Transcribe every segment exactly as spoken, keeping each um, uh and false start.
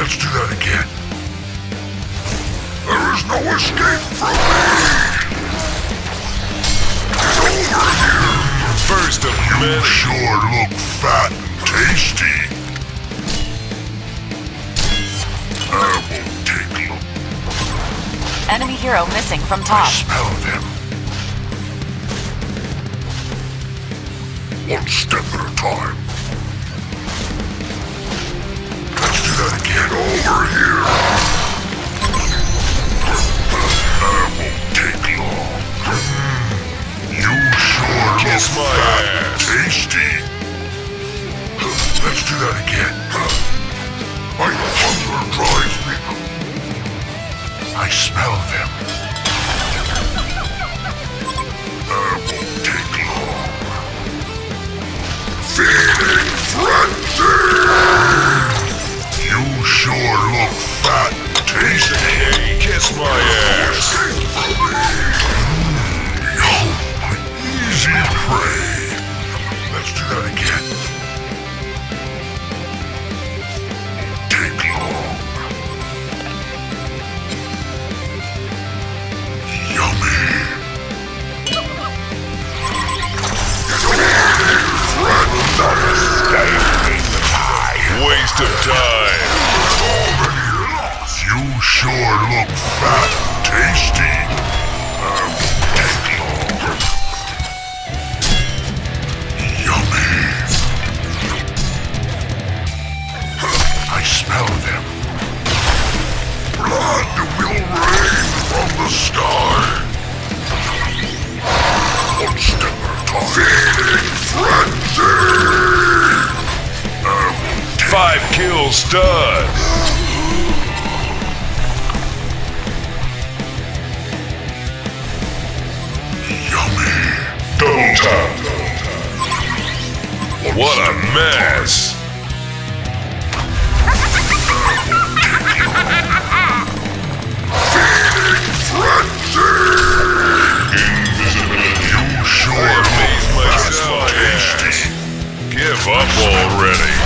Let's do that again. There is no escape from me! Get over here! First of many. You sure look fat and tasty. I won't take long. Enemy hero missing from I top. smell them. One step at a time. Let's do that again. Over here. I won't take long. You sure Kiss look my fat ass. and tasty. Let's do that again. My hunger drives me. I smell them. I won't take long. Feeding frenzy! You sure look fat and tasty. Hey, kiss my ass. Yo, my easy prey. Let's do that again. Take long. Yummy. Waste of time. You sure look fat and tasty. I won't take long. Yummy. I smell them. Blood will rain from the sky. One step at a time. Feeding frenzy. I won't take Five kills done. Yummy. Double tap. What a mess. Feeding frenzy. Invisibility. You sure Made look myself tasty. Give up already.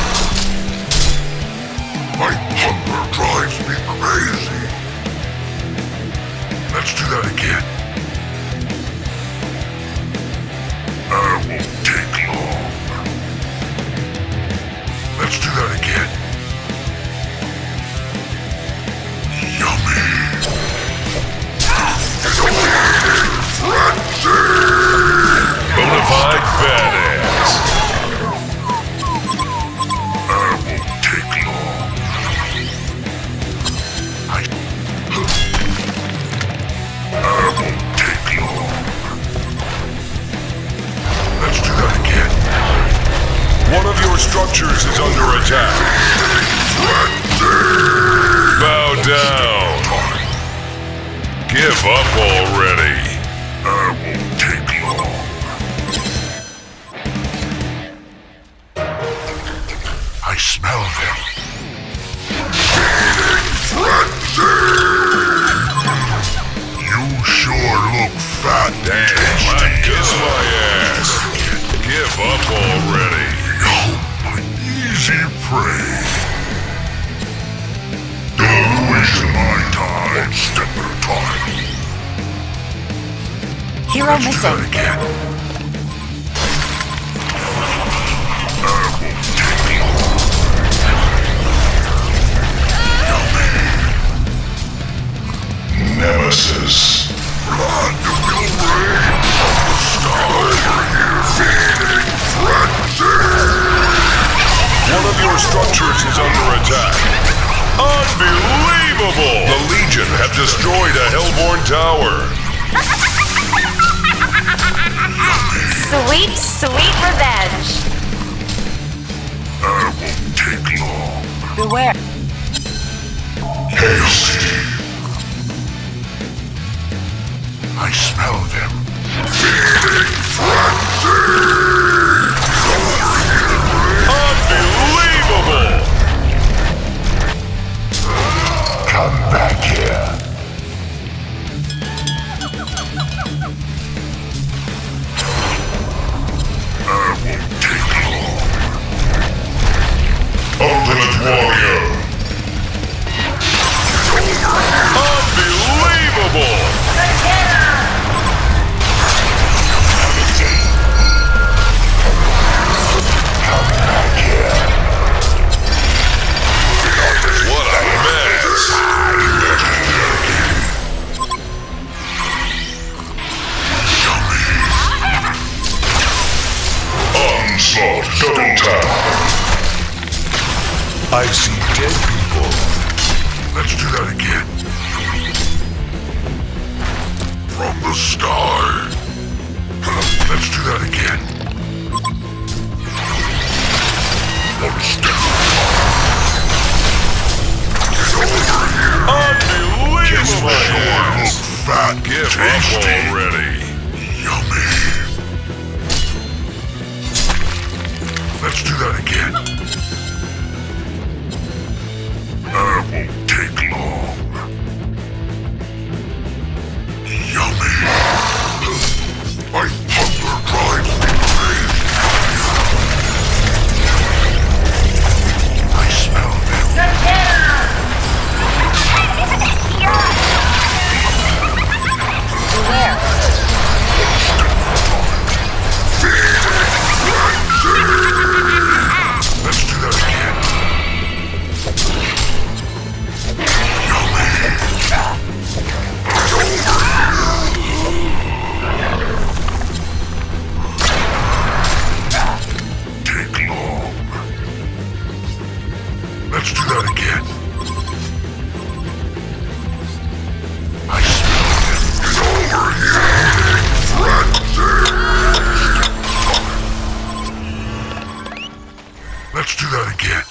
My hunger drives me crazy. Let's do that again. I won't take long. Let's do that again. Yummy. Frenzy! Bonafide badass. I won't take long. I... I won't take long. Let's do that again. One of your structures is under attack. Bow down. Give up already. I won't take long. I smell them. Feeding frenzy! You sure look fat and Damn, tasty. I kiss my ass. Give up already. Yo, my easy prey. Don't waste my time. One step at a time. Hero Let's do that missing. again. I won't take long. Yummy. Nemesis. Blood will rain from the sky. Feeding frenzy. One of your structures is under attack. Unbelievable! The Legion have destroyed a Hellborn tower. Sweet, sweet revenge. I won't take long. Beware. Hasty. I smell them. Feeding frenzy! Unbelievable! Come back here. I won't take long. Ultimate Warrior. see dead people. Let's do that again. From the sky. Let's do that again. One step. Get over here. Unbelievable! Sure look fat, Give tasty. up already. Yummy. Let's do that again. That won't take long. Yummy. My hunger drives me crazy. I smell them. Beware. Let's do that again. Yummy. Get over here. Take long. Let's do that again. I smell him. Get over here. Frenzy. Let's do that again.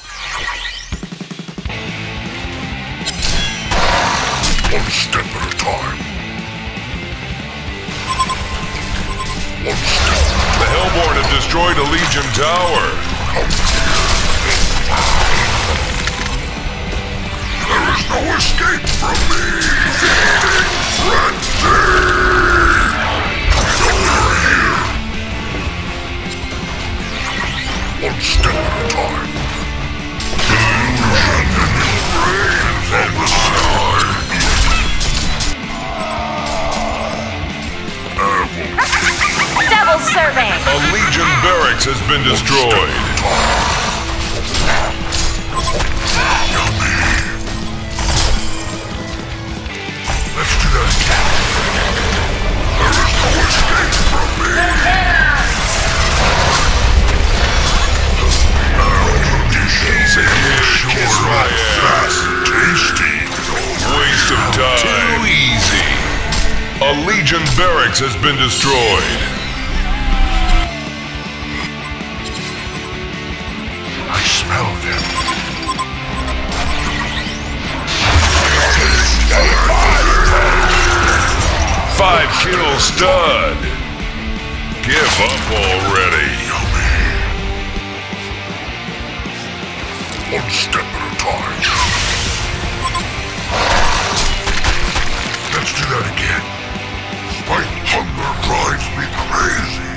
One step at a time. One step. The Hellborn have destroyed a Legion tower. There is no escape from me. Feeding frenzy. Get over here. One step at a time. Illusion and your brain from the sky. Double serving. A Legion barracks has been destroyed. Yummy. Let's do that again. There is no escape from me. Conditions sure Kiss my look fat ass. and tasty. Waste of time. Too easy. A Legion barracks has been destroyed. I smell them. Five kill stud. Give up already. Yummy. One step at a time. Let's do that again. My hunger drives me crazy.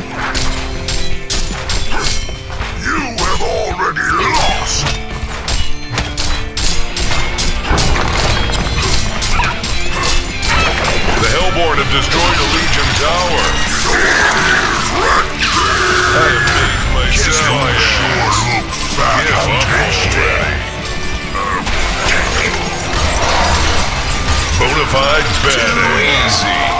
You have already lost. The Hellborn have destroyed a Legion tower. I amaze myself. Sure look fat Give and up tasty. already. Bonafide badass. Easy.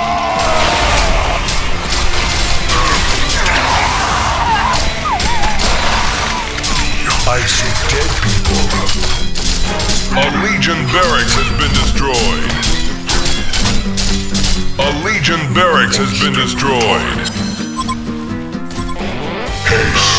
I see dead people. A Legion barracks has been destroyed. A Legion barracks has been destroyed. Hey,